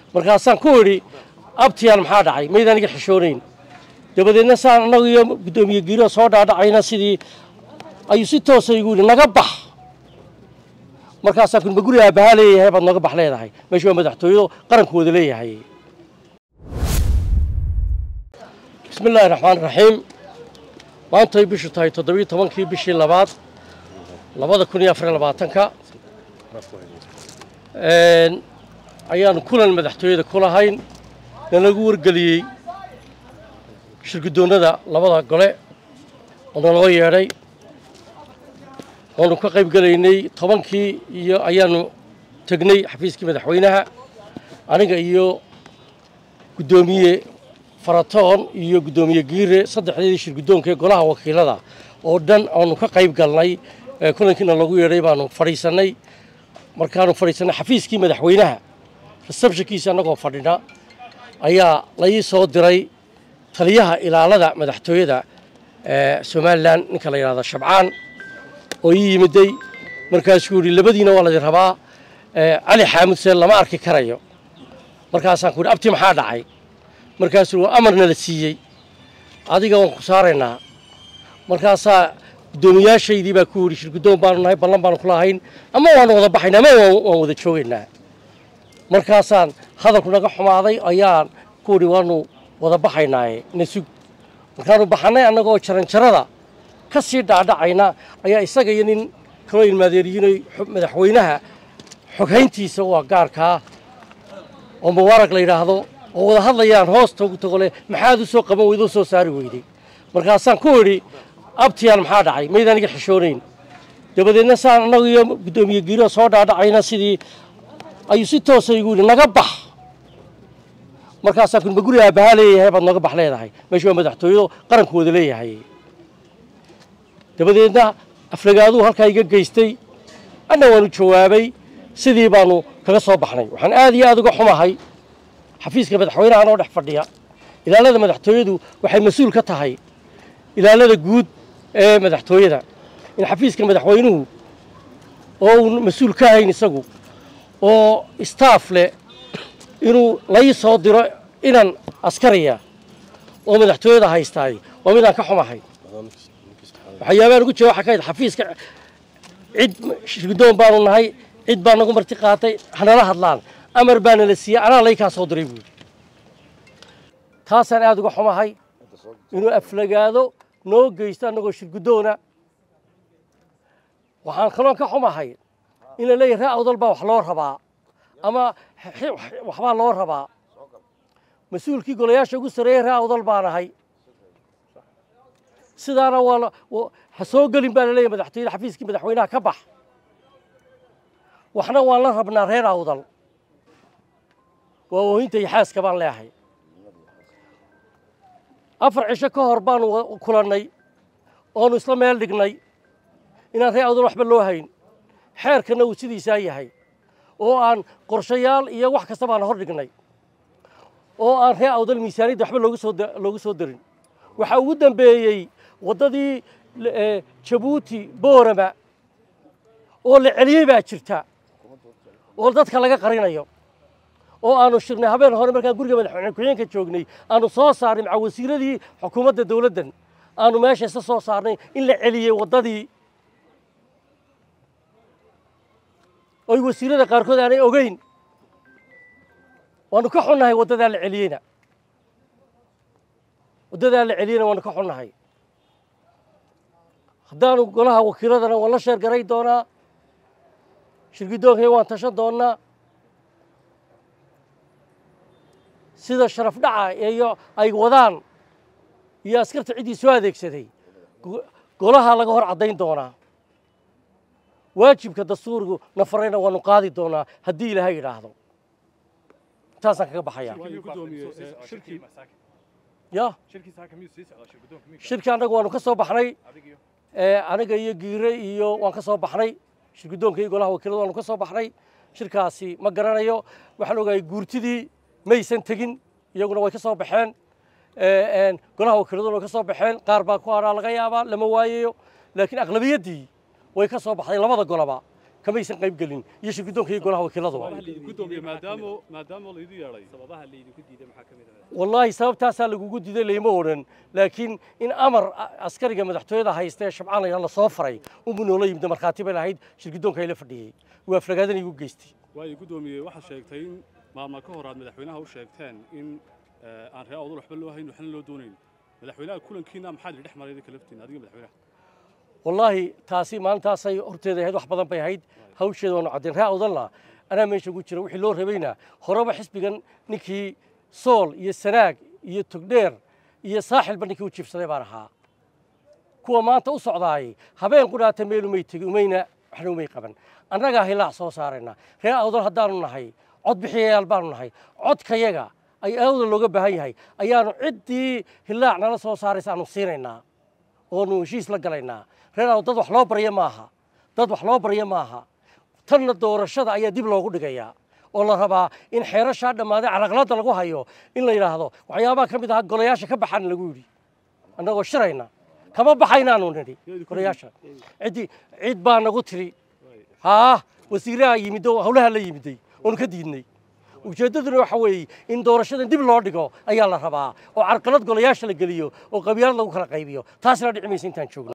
markaasaan ku idhi abtiyaan maxaa dhacay maydaan iga xishoonayn dabadeedna saan annagu iyo guddoomiye giiro soo dhaadhacayna sidii ayuu si toosa igu yidhi naga bax markaasaan kun guri aabbahaa leeyahay baad nooga bax leedahay meesha waa madaxtooyadu qarankooda leeyahay bismillaahi raxmaani raxiim maantay bishu tahay 17kii bishii labaad 2024ka ayaanu kulan madaxtooyada ku lahayn nalagu wargeliyey shirgudoonnada labada gole oo naloo yeedhay waanu ka qayb galaynay 10kii iyo ayaanu tagnay xafiiskii madaxweynaha aniga iyo guddoomiye faratoon iyo guddoomiye giire saddexdeedii shirgudoonka ee golaha wakiilada oo dhan aanu ka qayb galnay kulankiina lagu yeedhay baanu fadhiisanay markaanu fadhiisanay xafiiskii madaxweynaha receptionkiisa annagoo fadhina ayaa la ii soo diray taliyaha ilaalada madaxtooyada Somaliland ninka la yiraahdo Shabcaan oo ii yimiday markaasuu yiri labadiina waa la rabaa Ali Xaamud seel lama arki karayo markaasaan ku yiri abti maxaa dhacay markaasuu amarna la siiyey adiga waan ku saareynaa markaasaa guddoomiyaashaydii baa ku yiri shirgudoon baanu nahay ballan baanu kula hayn ama waan wada baxaynaa ama waan wada joogaynaa markaasaan hadalku naga xumaaday ayaan ku yiri waanu wada baxaynaa nasug markaanu baxnay annagoo jaranjarada ka sii dhaadhacayna ayaa isaga iyo nin kala ilmaadeeriyiinay madaxweynaha xoghayntiisa waa gaarka oo mubarak la yiraahdo oo wada hadlayaan hoosta ugu tagole maxaad u soo qaban weydo soo saari weyday markaasaan ku idhi abtiyaan maxaa dhacay maydaan iga xishoonayn dabadeedna saan annagu iyo guddoomiye giiro soo dhaadhacayna sidii ayuu si toosa igu yidhi naga bax markaasaan kun guri aabbahaa leeyahay baad nooga bax leedahay meesha waa madaxtooyadu qarankooda leeyahay dabadeedna aflagaaduu halkaa iga geystay anna waanu jawaabay sidii baanu kaga soo baxnay waxaan aad iyo aad uga xumahay xafiiska madaxweynaha oo dhex fadhiya ilaalada madaxtooyadu waxay mas'uul ka tahay ilaalada guud ee madaxtooyada in xafiiska madaxweynuhu oo uu mas'uul ka hayn isagu oo staff leh inuu la soo diro inaan askariya oo madaxtooyada haystaay oo midaan ka xumahay waxyaabaan ugu jeedo waxa ka xafiiska cid shirgudoon baanu nahay cid baan nagu marti qaatay hanala hadlaan amar baana la siiyay anaa lay ka soo diray buu taasaan aad uga xumahay inuu aflagaado noo geysto annagoo shirgudoona waxaan kaloo ka xumahay in la leeyahay raa'udal baa wax loo rabaa ama waxbaa loo rabaa mas-uulkii golayaasha ugu sareeyay raa'udal baan ahay sidaana waa ha soo gelin baa la leeyahay madaxtooyada xafiiskii madaxweynaha ka bax waxna waan la rabnaa reer awdal waa oohinta iyo xaaska baan leeyahay 4 cisho ka hor baanu kulannay oonu isla meel dhignay inaan reer awdal waxba loo hayn xeerkana uu sidiisaa yahay oo aan qorshayaal iyo wax kasta baan hor dhignay oo aan reer awdal miisaaniyadda waxba loogu soo darin waxa ugu dambeeyey waddadii Jabuuti Boorama oo la celiyay baa jirta oo dadka laga qarinayo oo aanu shirnay habeen hore markaan guriga madaxweynaha ku-xigeenka joognay aanu soo saarnay maca wasiiradii xukuumadda dawladdan aanu meesha isa soo saarnay in la celiyay waddadii oo wasiirada qaarkood aanay ogeyn waanu ka xunnahay waddadaa la celiyeyna waanu ka xunnahay haddaanu golaha wakiiladana waan la sheer garay doonaa shirgudoonka waan tashan doonaa sida sharaf dhaca iyo ay wadaan iyo askarta ciddii soo adeegsaday golaha laga hor caddayn doonaa waajibka dastuurku nafarayna waanu qaadi doonaa haddii ilaahay yidhaahdo taasaan kaga baxayaa ya shirki annagu waanu ka soo baxnay aniga iyo giire iyo waan ka soo baxnay shirgudoonka iyo golaha wakiilada waanu ka soo baxnay shirkaasi ma garanayo waxaan ogahay guurtidii maysan tegin iyaguna way ka soo baxeen golaha wakiiladuna way ka soo baxeen qaar baa ku haraa laga yaabaa lama waayayo laakiin aqlabiyaddii way ka soo baxday labada golaba kamaysan qayb gelin iyo shirkidoonka iyo golaha wakiiladu والله sababtaas lagugu diiday leeyma oran laakiin in amar askariga madaxtooyada haystay shabcaan la soo faray uu noola yimid marxaati bay lahayd shirkidoonka ay la fadhiyay waa flagaadan igu geystay way gudoomiye waxa sheegtay in maamulka ka horaad madaxweynaha u sheegteen in aan reer awdal waxba loo hayn waxna loo doonayn madaxweynaha kulankiina maxaa dhex maray kalaftiin adiga madaxweynaha والله taasi maalintaasay horteeda ahayd wax badan bay ahayd hawsheeda oo cadeen reer awdalna ana meesha ugu jira wixii loo rabayna horaba xisbigan ninkii sool iyo sanaag iyo togdheer iyo saaxilba ninkii u jiifsaday baan ahaa kuwa maanta u socdaay habeen qudhaata meel umay tagi umayna waxna umay qaban annaga hilaac soo saarayna reer awdal haddaanu nahay cod bixiyayaal baanu nahay codkayaga ay awdal looga baahan yahay ayaanu ciddii hilaac nala soo saaraysa aanu siinaynaa oonu heshiis la galaynaa reer awdal dad wax loo baryo maaha dad wax loo baryo maaha tanna doorashada ayaa dib loogu dhigayaa oo la rabaa in xeerashaa dhammaaday caraqlada lagu hayo in la yidhaahdo waxyaabaha ka mid ah golayaasha ka baxaan lagu yidhi annagoo shirayna kama baxaynaanu nidhi golayaasha cid baa nagu tiri haa wasiiraha yimid oo howlaha la yimiday oonu ka diidnay ujeeddaduna waxa weeye in doorashadan dib loo dhigo ayaa la rabaa oo carqalad golayaasha la geliyo oo qabyaalad lagu kala qaybiyo taasina dhici maysa intaan joogno